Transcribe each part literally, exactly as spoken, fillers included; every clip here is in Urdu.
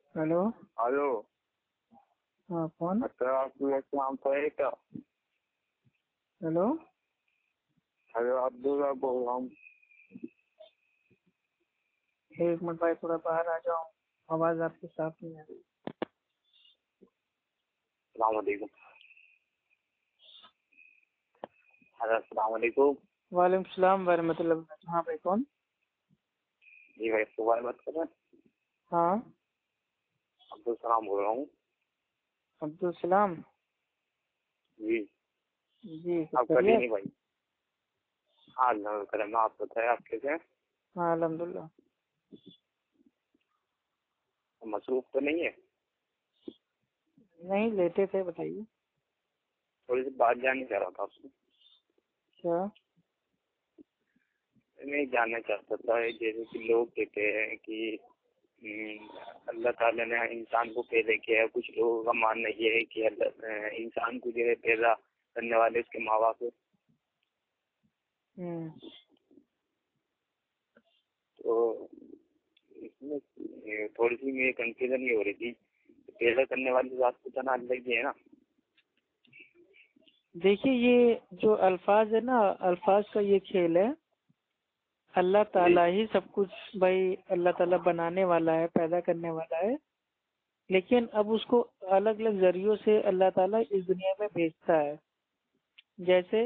हेलो। हेलो। हाँ, कौन? अच्छा, आपको नाम तो है क्या? हेलो। हेलो, अब्दुल आप बोल रहा हूँ। एक मिनट भाई, थोड़ा बाहर आ जाओ, आवाज आपकी साफ नहीं आ रही। सलाम अलैकुम। हेलो, सलाम अलैकुम। वालेकुम सलाम वरहमतुल्लाह वबरकातुहू। हाँ भाई, कौन? जी भाई, सुबह बात कर रहे हैं। हाँ, अब्दुल सलाम बोल रहा हूँ। अब्दुल सलाम जी। जी, आप करिए खैरियत? नहीं भाई। हाँ, अल्लाह का करम है। आप बताए आप कैसे हैं? हाँ अल्हम्दुलिल्लाह। मसरूफ तो नहीं है? नहीं, लेटे थे, बताइए। थोड़ी सी बात जाननी चाह रहा था आपसे। क्या? मैं जानना चाहता था, जैसे कि लोग कहते हैं कि हम्म, अल्लाह ताला ने इंसान को पैदा किया है। कुछ लोगों का मानना ये है कि अल्लाह इंसान को जो है पैदा करने वाले उसके माँ बाप है। हम्म तो इसमें थोड़ी सी मेरी कंफ्यूजन ये हो रही थी, पैदा करने वाली बात तो तना अलग ही है ना। देखिए, ये जो अल्फाज है ना, अल्फाज का ये खेल है। अल्लाह जी ताला ही सब कुछ, भाई अल्लाह ताला बनाने वाला है, पैदा करने वाला है। लेकिन अब उसको अलग अलग जरियों से अल्लाह ताला इस दुनिया में भेजता है। जैसे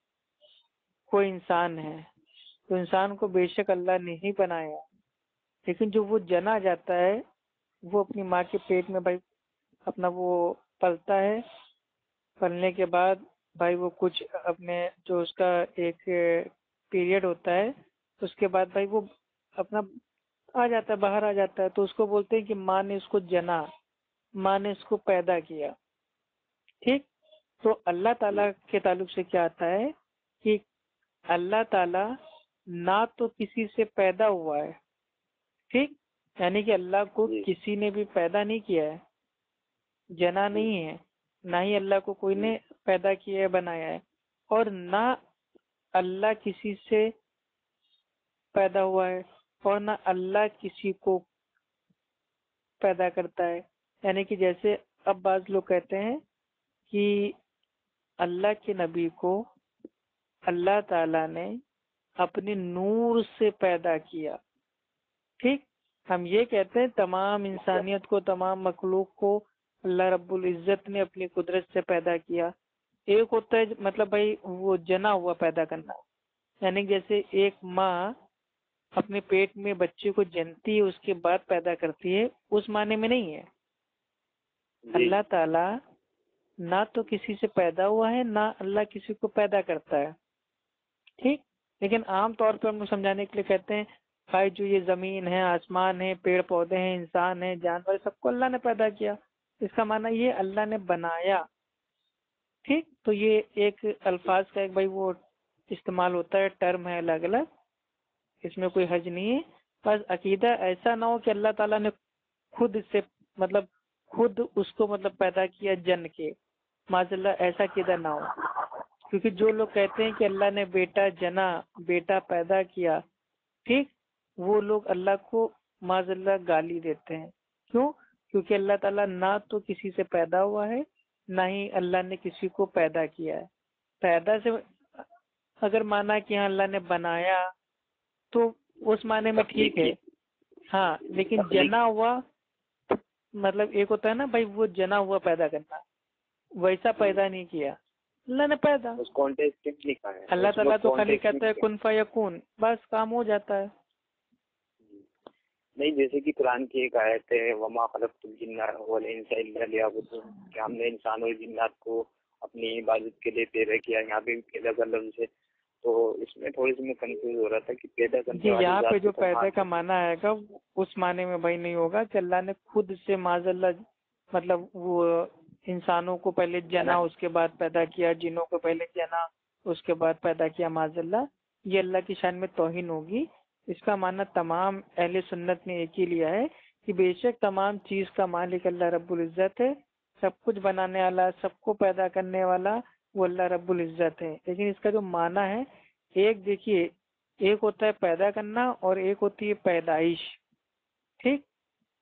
कोई इंसान है, तो इंसान को बेशक अल्लाह ने ही बनाया, लेकिन जो वो जना जाता है, वो अपनी माँ के पेट में भाई अपना वो पलता है। पलने के बाद भाई वो कुछ अपने जो उसका एक पीरियड होता है, उसके बाद भाई वो अपना आ जाता है, बाहर आ जाता है। तो उसको बोलते हैं कि माँ ने उसको जना, माँ ने उसको पैदा किया। ठीक। तो अल्लाह ताला के ताल्लुक से क्या आता है कि अल्लाह ताला ना तो किसी से पैदा हुआ है, ठीक, यानी कि अल्लाह को जी। किसी ने भी पैदा नहीं किया है, जना जी। नहीं है। ना ही अल्लाह को कोई ने जी। पैदा किया है, बनाया है। और ना अल्लाह किसी से पैदा हुआ है, और ना अल्लाह किसी को पैदा करता है। यानी कि जैसे अब बाज लोग कहते हैं कि अल्लाह के नबी को अल्लाह ताला ने अपने नूर से पैदा किया। ठीक। हम ये कहते हैं तमाम अच्छा। इंसानियत को, तमाम मखलूक को अल्लाह रब्बुल इज्जत ने अपनी कुदरत से पैदा किया। एक होता है मतलब भाई वो जना हुआ पैदा करना, यानी जैसे एक माँ अपने पेट में बच्चे को जनती है, उसके बाद पैदा करती है, उस माने में नहीं है। जी। अल्लाह ताला ना तो किसी से पैदा हुआ है, ना अल्लाह किसी को पैदा करता है। ठीक। लेकिन आम तौर पर हम लोग समझाने के लिए कहते हैं भाई जो ये जमीन है, आसमान है, पेड़ पौधे हैं, इंसान है, जानवर, सबको अल्लाह ने पैदा किया। इसका माना ये अल्लाह ने बनाया। ठीक। तो ये एक अल्फाज का एक भाई वो इस्तेमाल होता है, टर्म है अलग अलग, इसमें कोई हर्ज नहीं है। बस अकीदा ऐसा ना हो कि अल्लाह ताला ने खुद से मतलब खुद उसको मतलब पैदा किया जन के, माजल्ला ऐसा अकीदा ना हो। क्योंकि जो लोग कहते हैं कि अल्लाह ने बेटा जना, बेटा पैदा किया, ठीक, वो लोग अल्लाह को माजल्ला गाली देते हैं। क्यों? क्योंकि अल्लाह ताला ना तो किसी से पैदा हुआ है, ना ही अल्लाह ने किसी को पैदा किया है। पैदा से अगर माना कि हाँ अल्लाह ने बनाया, तो उस माने में ठीक तख्लीक है। की। हाँ, लेकिन तख्लीक। जना हुआ मतलब एक होता है ना भाई वो जना हुआ पैदा करना, वैसा हम्म, पैदा नहीं किया अल्लाह ने पैदा। उस कॉन्टेक्स्ट में लिखा है, अल्लाह उसमें ताला तो खाली कॉन्टेक्स्ट में कहता है लिखा है। कुन फयकून, बस काम हो जाता है। नहीं, जैसे कि कुरान की एक आयत है, वमा खलक़तुल जिन्ना वल इंसा इल्ला लियअबुदून, कि हमने इंसान और जिन्नात को अपनी इबादत के लिए पैदा किया। यहाँ पे पैदा का लफ्ज़ है, तो इसमें थोड़ी सी मैं कंफ्यूज हो रहा था कि पैदा करने जी, वाली यहाँ पे जात को जो तो पैदा मान का माना आएगा उस माने में भाई नहीं होगा कि अल्लाह ने खुद से माजल्ला मतलब वो इंसानों को पहले है जना, उसके बाद पैदा किया, जिनों को पहले जना, उसके बाद पैदा किया, माजल्ला, ये अल्लाह की शान में तौहीन होगी। इसका मानना तमाम अहले सुन्नत ने एक ही लिया है कि बेशक तमाम चीज का मालिक अल्लाह रब्बुल इज्जत है, सब कुछ बनाने वाला, सबको पैदा करने वाला वो अल्लाह रब्बुल इज्जत है। लेकिन इसका जो माना है, एक देखिए, एक होता है पैदा करना और एक होती है पैदाइश। ठीक।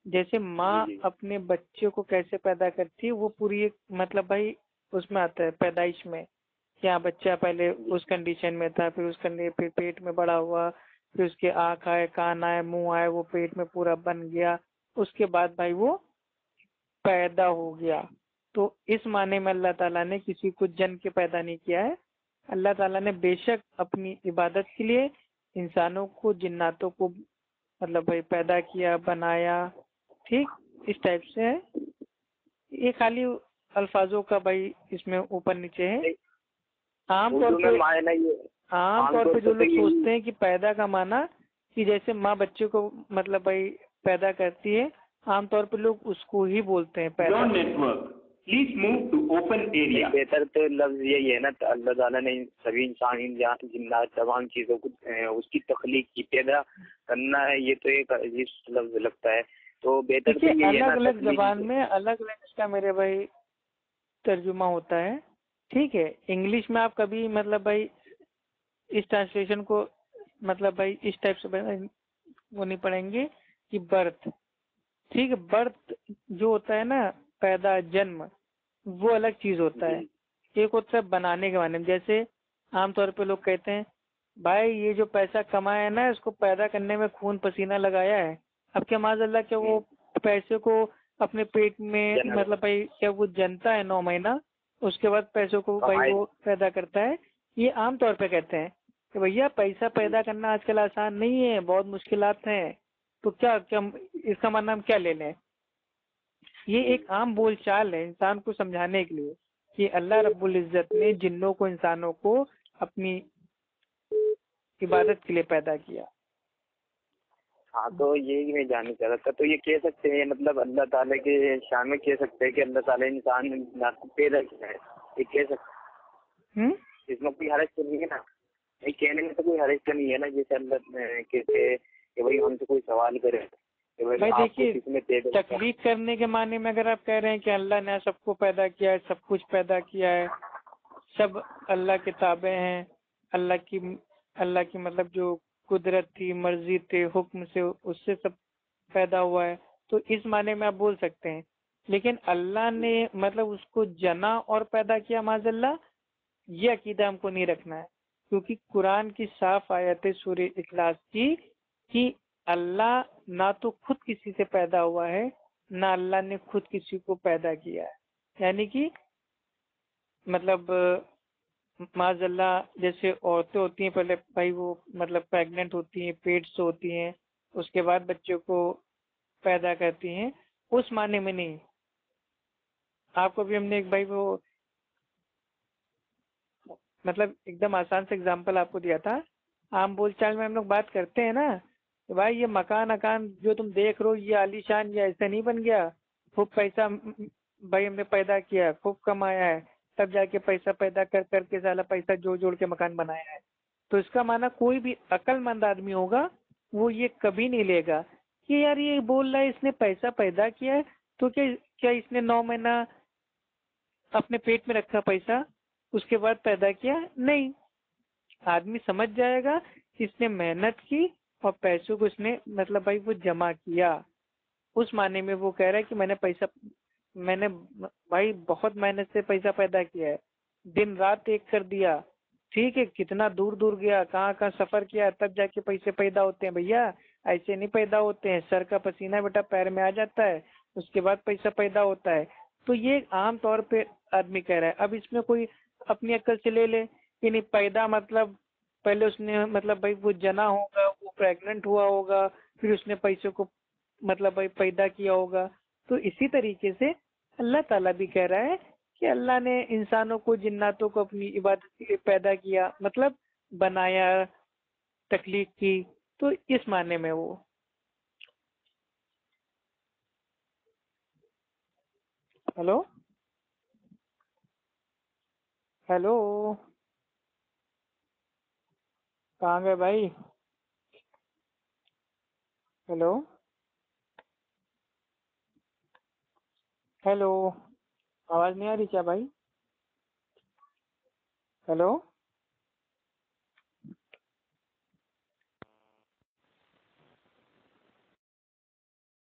جیسے ماں جی جی اپنے بچے کو کیسے پیدا کرتی ہے وہ پوری ایک مطلب بھائی اس میں آتا ہے پیدائش میں، کیا بچہ پہلے جی اس کنڈیشن میں تھا، پھر اس کنڈی پھر پیٹ میں بڑا ہوا، پھر اس کے آنکھ آئے، کان آئے، منہ آئے، وہ پیٹ میں پورا بن گیا، اس کے بعد بھائی وہ پیدا ہو گیا۔ تو اس معنی میں اللہ تعالیٰ نے کسی کو جن کے پیدا نہیں کیا ہے، اللہ تعالیٰ نے بے شک اپنی عبادت کے لیے انسانوں کو، جناتوں کو مطلب بھائی پیدا کیا، بنایا، ٹھیک، اس ٹائپ سے ہے۔ یہ خالی الفاظوں کا بھائی اس میں اوپر نیچے ہے۔ عام طور اردو میں پہ معنی یہ عام عام طور پہ طور جو تو لوگ یہی سوچتے ہیں کہ پیدا کا معنی کہ جیسے ماں بچے کو مطلب بھائی پیدا کرتی ہے، عام طور پہ لوگ اس کو ہی بولتے ہیں پیدا۔ Network please move to open area. بہتر تو لفظ یہی ہے نا، تو اللہ تعالیٰ نے سبھی انسان جنات تمام چیزوں کو اس کی تخلیق کی، پیدا کرنا ہے، یہ تو ایک عجیب لفظ لگتا ہے، تو بہتر تو دیکھیے یہی ہے نا الگ الگ تخلیق۔ زبان میں الگ الگ اس کا میرے بھائی ترجمہ ہوتا ہے، ٹھیک ہے۔ انگلش میں آپ کبھی مطلب بھائی اس ٹرانسلیشن کو مطلب بھائی اس ٹائپ سے وہ نہیں پڑھیں گے کہ برتھ، ٹھیک ہے، برتھ جو ہوتا ہے نا پیدا، جنم، وہ الگ چیز ہوتا ہے۔ ایک ہوتا ہے بنانے کے معنی میں، جیسے عام طور پہ لوگ کہتے ہیں بھائی یہ جو پیسہ کمایا ہے نا اس کو پیدا کرنے میں خون پسینہ لگایا ہے۔ اب کیا معاذ اللہ کیا وہ پیسے کو اپنے پیٹ میں مطلب بھائی کیا وہ جنتا ہے نو مہینہ، اس کے بعد پیسوں کو بھائی وہ پیدا کرتا ہے؟ یہ عام طور پہ کہتے ہیں کہ بھیا پیسہ پیدا کرنا آج کل آسان نہیں ہے، بہت مشکلات ہیں، تو کیا کیا اس کا معنی ہم کیا لے لیں؟ یہ ایک عام بول چال ہے انسان کو سمجھانے کے لیے کہ اللہ رب العزت نے جنوں کو، انسانوں کو اپنی عبادت کے لیے پیدا کیا۔ ہاں تو یہی میں جاننا چاہ رہا تھا، تو یہ کہہ سکتے ہیں مطلب اللہ تعالیٰ کے شان میں کہہ سکتے ہیں کہ اللہ تعالیٰ انسان کو پیدا کیا ہے، یہ کہہ سکتے ہیں؟ اس میں کوئی حرج تو نہیں ہے نا؟ یہ کہنے میں تو کوئی حرج تو نہیں ہے نا، جیسے اللہ کہتے ہیں کہ بھائی ہم سے کوئی سوال کرے کہ بھائی دیکھیے تخلیق کرنے کے معنی میں اگر آپ کہہ رہے ہیں کہ اللہ نے سب کو پیدا کیا ہے، سب کچھ پیدا کیا ہے، سب اللہ کے تابع ہیں، اللہ کی اللہ کی مطلب جو قدرت تھی، مرضی تھی، حکم سے اس سے سب پیدا ہوا ہے، تو اس معنی میں آپ بول سکتے ہیں۔ لیکن اللہ نے مطلب اس کو جنا اور پیدا کیا، معاذ اللہ، یہ عقیدہ ہم کو نہیں رکھنا ہے، کیونکہ قرآن کی صاف آیت سورہ اخلاص کی کہ اللہ نہ تو خود کسی سے پیدا ہوا ہے، نہ اللہ نے خود کسی کو پیدا کیا ہے۔ یعنی کہ مطلب معاذ اللہ جیسے عورتیں ہوتی ہیں پہلے بھائی وہ مطلب پیگننٹ ہوتی ہیں، پیٹ سے ہوتی ہیں، اس کے بعد بچوں کو پیدا کرتی ہیں، اس معنی میں نہیں۔ آپ کو بھی ہم نے ایک بھائی وہ مطلب ایک دم آسان سے اگزامپل آپ کو دیا تھا، عام بول چال میں ہم لوگ بات کرتے ہیں نا کہ بھائی یہ مکان اکان جو تم دیکھ رہو یہ عالی شان یہ ایسا نہیں بن گیا، خوب پیسہ بھائی ہم نے پیدا کیا، خوب کمایا ہے، تب جا کے پیسہ پیدا کر کر کے سارا پیسہ جوڑ جوڑ کے مکان بنایا ہے۔ تو اس کا معنی کوئی بھی عقل مند آدمی ہوگا وہ یہ کبھی نہیں لے گا کہ یار یہ بول رہا ہے اس نے پیسہ پیدا کیا ہے تو کیا کیا اس نے نو مہینہ اپنے پیٹ میں رکھا پیسہ اس کے بعد پیدا کیا؟ نہیں، آدمی سمجھ جائے گا کہ اس نے محنت کی اور پیسوں کو اس نے مطلب بھائی وہ جمع کیا، اس معنی میں وہ کہہ رہا ہے کہ میں نے پیسہ میں نے بھائی بہت محنت سے پیسہ پیدا کیا ہے، دن رات ایک کر دیا، ٹھیک ہے، کتنا دور دور گیا، کہاں کہاں سفر کیا، تب جا کے پیسے پیدا ہوتے ہیں۔ بھیا ایسے نہیں پیدا ہوتے ہیں، سر کا پسینہ بیٹا پیر میں آ جاتا ہے اس کے بعد پیسہ پیدا ہوتا ہے۔ تو یہ عام طور پہ آدمی کہہ رہا ہے۔ اب اس میں کوئی اپنی عقل سے لے لے کہ نہیں پیدا مطلب پہلے اس نے مطلب بھائی وہ جنا ہوگا، وہ پریگننٹ ہوا ہوگا، پھر اس نے پیسوں کو مطلب بھائی پیدا کیا ہوگا۔ تو اسی طریقے سے اللہ تعالیٰ بھی کہہ رہا ہے کہ اللہ نے انسانوں کو، جناتوں کو اپنی عبادت کے لیے پیدا کیا، مطلب بنایا، تخلیق کی، تو اس معنی میں وہ ہلو ہیلو کہاں گئے بھائی؟ ہیلو ہیلو آواز نہیں آ رہی کیا بھائی؟ ہیلو